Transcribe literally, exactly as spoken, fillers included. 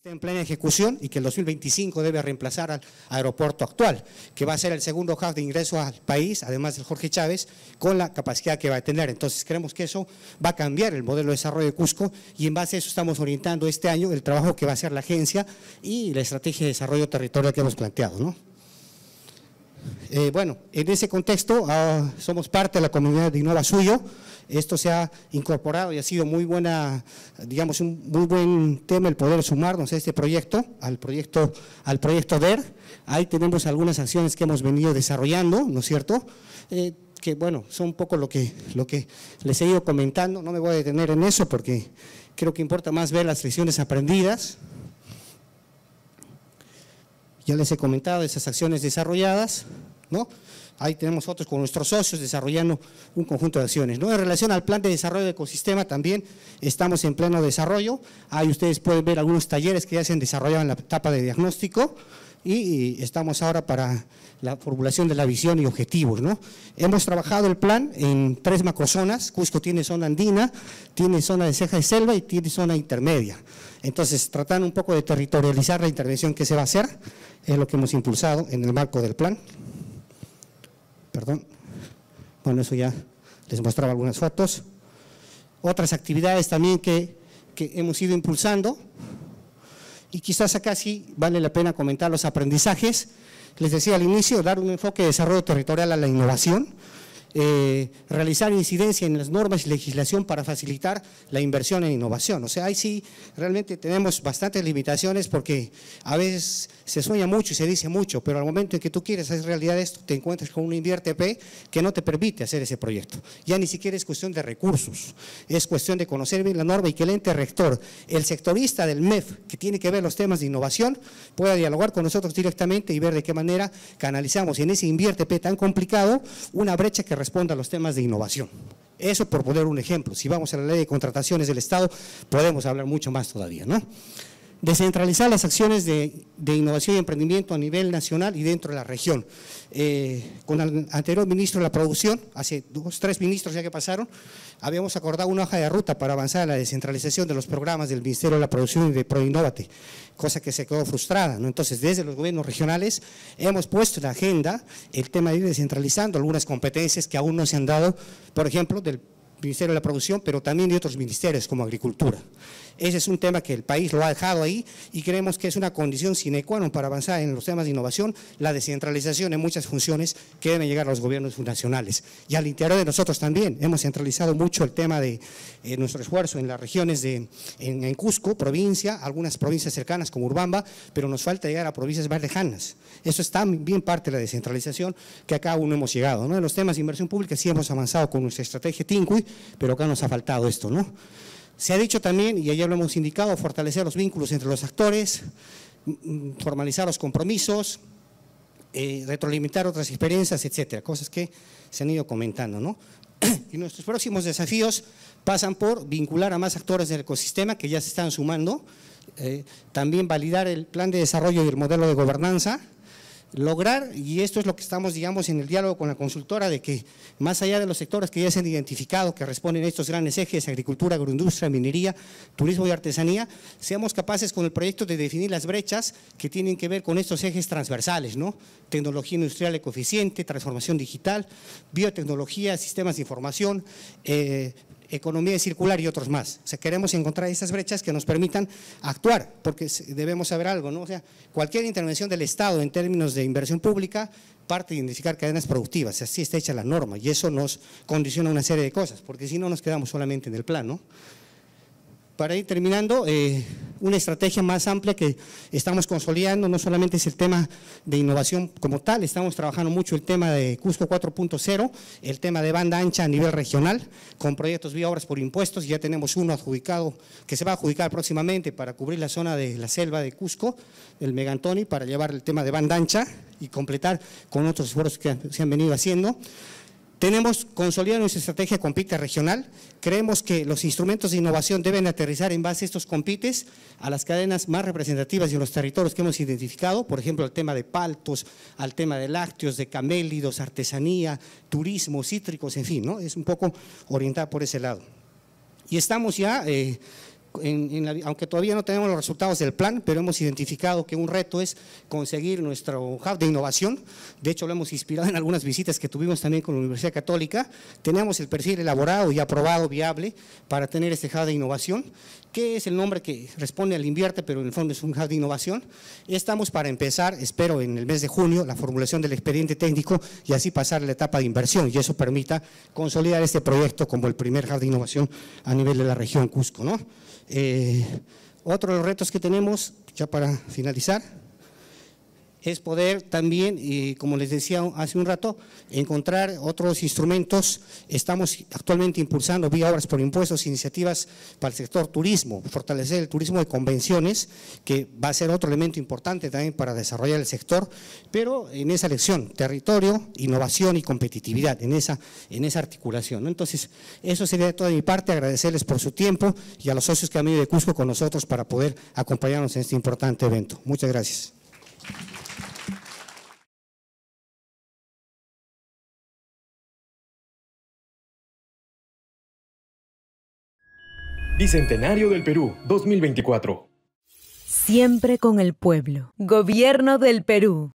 está en plena ejecución y que el dos mil veinticinco debe reemplazar al aeropuerto actual, que va a ser el segundo hub de ingreso al país, además del Jorge Chávez, con la capacidad que va a tener. Entonces creemos que eso va a cambiar el modelo de desarrollo de Cusco y en base a eso estamos orientando este año el trabajo que va a hacer la agencia y la estrategia de desarrollo territorial que hemos planteado, ¿no? Eh, bueno, en ese contexto uh, somos parte de la comunidad de Innova Suyo. Esto se ha incorporado y ha sido muy buena, digamos, un muy buen tema el poder sumarnos a este proyecto, al proyecto, al proyecto D E R. Ahí tenemos algunas acciones que hemos venido desarrollando, ¿no es cierto?, eh, que bueno, son un poco lo que, lo que les he ido comentando. No me voy a detener en eso porque creo que importa más ver las lecciones aprendidas. Ya les he comentado esas acciones desarrolladas, ¿no? Ahí tenemos otros con nuestros socios desarrollando un conjunto de acciones, ¿no? En relación al plan de desarrollo de ecosistema también estamos en pleno desarrollo. Ahí ustedes pueden ver algunos talleres que ya se han desarrollado en la etapa de diagnóstico y estamos ahora para la formulación de la visión y objetivos, ¿no? Hemos trabajado el plan en tres macrozonas. Cusco tiene zona andina, tiene zona de ceja de selva y tiene zona intermedia. Entonces, tratando un poco de territorializar la intervención que se va a hacer, es lo que hemos impulsado en el marco del plan. Perdón, bueno, eso ya les mostraba algunas fotos. Otras actividades también que, que hemos ido impulsando y quizás acá sí vale la pena comentar los aprendizajes. Les decía al inicio, dar un enfoque de desarrollo territorial a la innovación, eh, realizar incidencia en las normas y legislación para facilitar la inversión en innovación. O sea, ahí sí realmente tenemos bastantes limitaciones porque a veces se sueña mucho y se dice mucho, pero al momento en que tú quieres hacer realidad esto, te encuentras con un invierte P que no te permite hacer ese proyecto. Ya ni siquiera es cuestión de recursos, es cuestión de conocer bien la norma y que el ente rector, el sectorista del M E F, que tiene que ver los temas de innovación, pueda dialogar con nosotros directamente y ver de qué manera canalizamos en ese invierte P tan complicado una brecha que responda a los temas de innovación. Eso por poner un ejemplo. Si vamos a la ley de contrataciones del Estado, podemos hablar mucho más todavía, ¿no? Descentralizar las acciones de, de innovación y emprendimiento a nivel nacional y dentro de la región. Eh, con el anterior ministro de la producción, hace dos, tres ministros ya que pasaron, habíamos acordado una hoja de ruta para avanzar en la descentralización de los programas del Ministerio de la Producción y de ProInnovate, cosa que se quedó frustrada, ¿no? Entonces, desde los gobiernos regionales hemos puesto en la agenda el tema de ir descentralizando algunas competencias que aún no se han dado, por ejemplo, del Ministerio de la Producción, pero también de otros ministerios como Agricultura. Ese es un tema que el país lo ha dejado ahí y creemos que es una condición sine qua non para avanzar en los temas de innovación, la descentralización en muchas funciones que deben llegar a los gobiernos nacionales. Y al interior de nosotros también hemos centralizado mucho el tema de eh, nuestro esfuerzo en las regiones de en, en Cusco, provincia, algunas provincias cercanas como Urubamba, pero nos falta llegar a provincias más lejanas. Eso es también parte de la descentralización que acá aún no hemos llegado, ¿no? En los temas de inversión pública sí hemos avanzado con nuestra estrategia TINCUI, pero acá nos ha faltado esto, ¿no? Se ha dicho también, y ayer lo hemos indicado, fortalecer los vínculos entre los actores, formalizar los compromisos, eh, retroalimentar otras experiencias, etcétera, cosas que se han ido comentando, ¿no? Y nuestros próximos desafíos pasan por vincular a más actores del ecosistema que ya se están sumando, eh, también validar el plan de desarrollo y el modelo de gobernanza, lograr, y esto es lo que estamos, digamos, en el diálogo con la consultora, de que más allá de los sectores que ya se han identificado, que responden a estos grandes ejes, agricultura, agroindustria, minería, turismo y artesanía, seamos capaces con el proyecto de definir las brechas que tienen que ver con estos ejes transversales, ¿no? Tecnología industrial ecoeficiente, transformación digital, biotecnología, sistemas de información, eh, economía circular y otros más. O sea, queremos encontrar esas brechas que nos permitan actuar, porque debemos saber algo, ¿no? O sea, cualquier intervención del Estado en términos de inversión pública parte de identificar cadenas productivas, así está hecha la norma y eso nos condiciona una serie de cosas, porque si no nos quedamos solamente en el plan, ¿no? Para ir terminando, eh, una estrategia más amplia que estamos consolidando, no solamente es el tema de innovación como tal, estamos trabajando mucho el tema de Cusco cuatro punto cero, el tema de banda ancha a nivel regional, con proyectos vía obras por impuestos, ya tenemos uno adjudicado, que se va a adjudicar próximamente para cubrir la zona de la selva de Cusco, el Megantoni, para llevar el tema de banda ancha y completar con otros esfuerzos que se han venido haciendo. Tenemos consolidado nuestra estrategia Compite regional, creemos que los instrumentos de innovación deben aterrizar en base a estos compites a las cadenas más representativas y a los territorios que hemos identificado, por ejemplo, al tema de paltos, al tema de lácteos, de camélidos, artesanía, turismo, cítricos, en fin, ¿no? Es un poco orientada por ese lado. Y estamos ya… Eh, En, en la, aunque todavía no tenemos los resultados del plan, pero hemos identificado que un reto es conseguir nuestro hub de innovación. De hecho, lo hemos inspirado en algunas visitas que tuvimos también con la Universidad Católica. Tenemos el perfil elaborado y aprobado, viable, para tener este hub de innovación, que es el nombre que responde al Invierte, pero en el fondo es un hub de innovación. Estamos para empezar, espero en el mes de junio, la formulación del expediente técnico y así pasar a la etapa de inversión, y eso permita consolidar este proyecto como el primer hub de innovación a nivel de la región Cusco, ¿no? Eh, otro de los retos que tenemos, ya para finalizar, es poder también, y como les decía hace un rato, encontrar otros instrumentos. Estamos actualmente impulsando vía obras por impuestos, iniciativas para el sector turismo, fortalecer el turismo de convenciones, que va a ser otro elemento importante también para desarrollar el sector, pero en esa lección, territorio, innovación y competitividad, en esa, en esa articulación, ¿no? Entonces, eso sería de toda mi parte, agradecerles por su tiempo y a los socios que han venido de Cusco con nosotros para poder acompañarnos en este importante evento. Muchas gracias. Bicentenario del Perú, dos mil veinticuatro. Siempre con el pueblo. Gobierno del Perú.